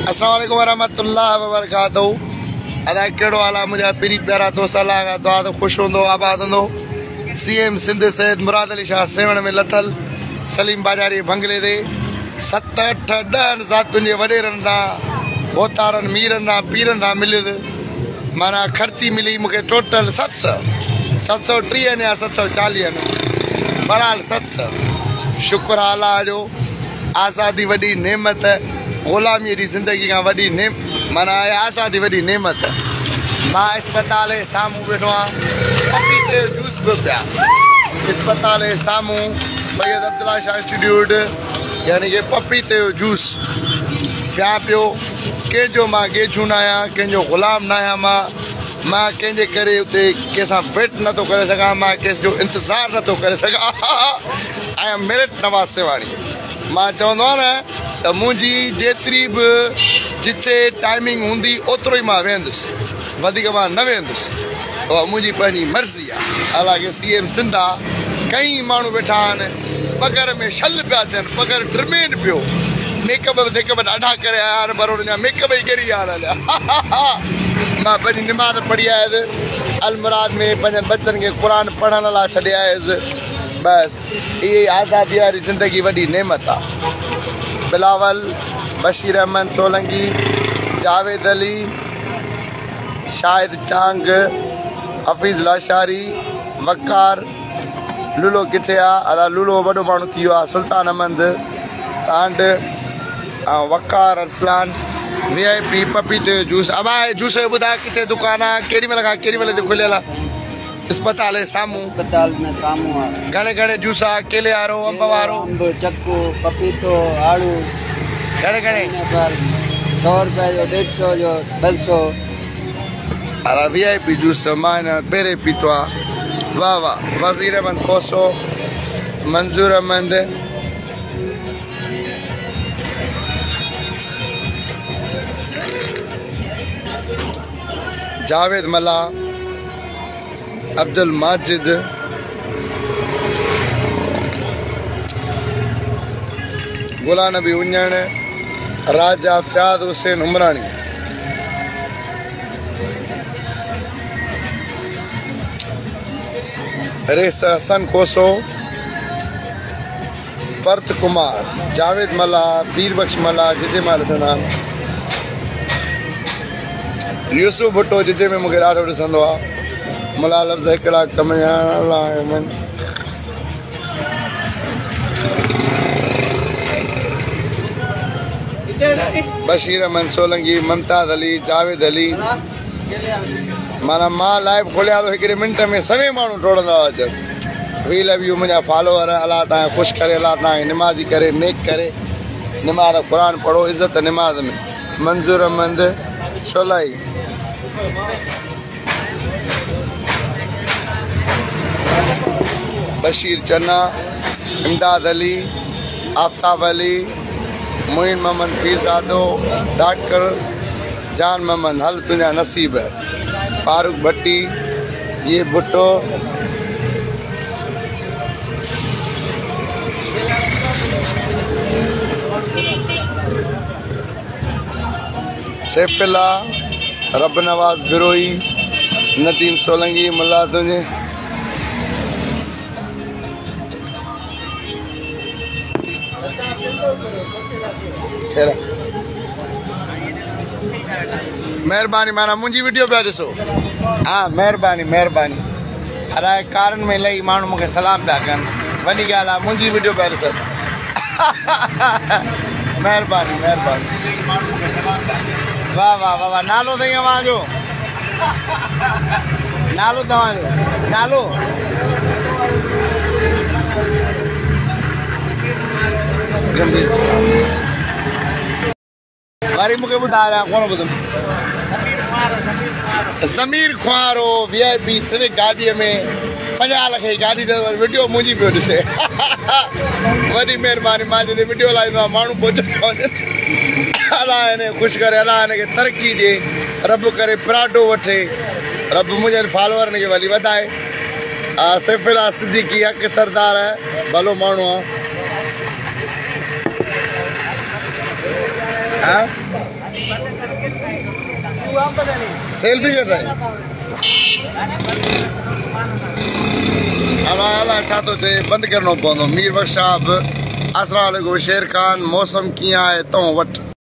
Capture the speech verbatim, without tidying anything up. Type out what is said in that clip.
अस्सलाम वालेकुम वरहमतुल्लाहि वबरकातुहू। अदा कहिड़ो हाल आहे मुंहिंजा पहिरीं प्यारा दोस्त अलाह खां दुआ त ख़ुशि हूंदो आबाद हूंदो। सी एम सिंध सैयद मुरादअली शाह सेवण में लथल सलीम बाजारी बंगले ते सत अठ ॾह ज़ातुनि जे वॾेरनि सां बोतारनि मीरनि सां पीरनि सां मिलियुसि। माना ख़र्ची मिली मूंखे टोटल सत सौ सत सौ टीह या सत सौ चालीह बहरहाल सत सौ। शुक्र आहे अलाह जो। आज़ादी वॾी नेमत, ग़ुलामीअ जी ज़िंदगी खां वॾी ने माना आज़ादी वॾी नेमत। मां अस्पताल जे साम्हूं वेठो आहियां, पपीते जो जूस पियो पिया। अस्पताल जे साम्हूं सैयद अब्दुल्ला शाह इंस्टीट्यूट यानी कि पपीते जो जूस पिया पियो। कंहिंजो मां गेझू न आहियां, कंहिंजो ग़ुलाम न आहियां। मां मां कंहिंजे करे उते कंहिंसां वेट नथो करे सघां, मां कंहिंजो इंतज़ारु नथो करे सघां। I am Merit Nawaz Sewani. मां चवंदो आहियां न त मुंहिंजी जेतिरी बि जिथे टाइमिंग हूंदी ओतिरो ई मां वेहंदुसि, वधीक मां न वेहंदुसि। उहा मुंहिंजी पंहिंजी मर्ज़ी आहे। हालांकि सी एम सिंध आहे, कई माण्हू वेठा आहिनि पगर में छल पिया थियनि, पगर ट्रिमेन पियो। मेकअप वेकअप ॾाढा करे आया आहिनि पर हुनजा मेकअप ई किरी विया आहिनि। मां पंहिंजी निमाज़ पढ़ी आयुसि, अलमुराद में पंहिंजनि बच्चनि खे क़ुर पढ़ण लाइ छॾे आयुसि। बसि इहे आज़ादी वारी ज़िंदगी वॾी नेमत आहे। बिलावल, बशीर अहमद सोलंकी, जावेद अली, शाहिद चांग, हफ़ीज़ लाशारी, वकार, लूलो किथे आहे? अदा लूलो वॾो माण्हू थी वियो आहे। सुल्तान अहमद तांड ऐं Waqar Arsalan, V I P पपीते जो जूस। अब आहे जूस जो ॿुधाए किथे दुकान आहे, केॾी महिल खां केॾी महिल ते खुलियल आहे? अस्पताल जे साम्हूं। अस्पताल में साम्हूं आहे। घणे घणे जूस आहे? केले वारो, अंब वारो? अंब, चक्कू, पपीतो, आड़ू। घणे घणे? सौ रुपए जो, डेढ़ सौ जो, ॿ सौ। अला वी आई पी जूस मां हिन पहिरें पीतो आहे। वाह वाह। वज़ीर अहमद खोसो, मंज़ूर अहमद, जावेद मला, अब्दुल माजिद, गुलाम नबी उञण, राजा फ़याद हुसैन उमरानी। रेस हसन खोसो, परत कुमार, जावेद मला, पीर बख्श मला, जिते मां ॾिसंदा यूसुफ भुट्टो, जिते में मूंखे ॾाढो ॾिसंदो आहे। मुला लफ़्ज़ हिकिड़ा कम बशीर अहमद सोलंकी, मुमताज़ अली, जावेद अली। माना मां लाइव खोलिया तो हिकिड़े मिंट में सभई माण्हू डोड़ंदा अचनि। वी लव यू मुंहिंजा फॉलोअर। अलाह तव्हां ख़ुशि करे, अलाह तव्हांखे निमाज़ी करे, नेक करे। निमाज़ क़ुर पढ़ो, इज़त निमाज़ में। मंज़ूर अहमद सोलाई, बशीर चन्ना, इमदाद अली, आफ्ताब अली, मोइन मोहम्मद पीरज़ादो, डॉक्टर जान मोहम्मद, हल तुंहिंजा नसीब, फारूक भट्टी, ये भुट्टो, सैफिल्ला, रब नवाज बिरोई, नदीम सोलंकी, मुल्ला तुंहिंजे महिरबानी। माना मुंहिंजी वीडियो पिया ॾिसो? हा महिरबानी महिरबानी। अलाए कारनि में लही माण्हू मूंखे सलाम पिया कनि, वॾी ॻाल्हि आहे। मुंहिंजी वीडियो पिया ॾिसो। महिरबानी महिरबानी। वाह वाह वाह वाह। नालो अथई तव्हांजो? नालो तव्हांजो नालो? वरी मूंखे ॿुधाए रहिया कोन ॿुधुमि। Zamir Khuhro, V I P Civic गाॾीअ में पंजाह लख जी गाॾी अथव, वरी वीडियो मुंहिंजी पियो ॾिसे। वॾी महिरबानी। मां जिते वीडियो लाहींदो आहियां माण्हू पहुचंदा वञनि। अलाह हिन ख़ुशि करे, अलाह हिनखे तरक़ी ॾिए, रब करे पराठो वठे, रब मुंहिंजनि फॉलोअरनि खे वरी वधाए। सैफिल्ला सिद्दीकी हक़ सरदार आहे, भलो माण्हू आहे। सेल्फी कट रहे अला अला छा तो थे बंद करनो पवंदो मीर बख्श साहब अस्सलाम वालेकुम शेर खान मौसम कीअं आहे तो वटि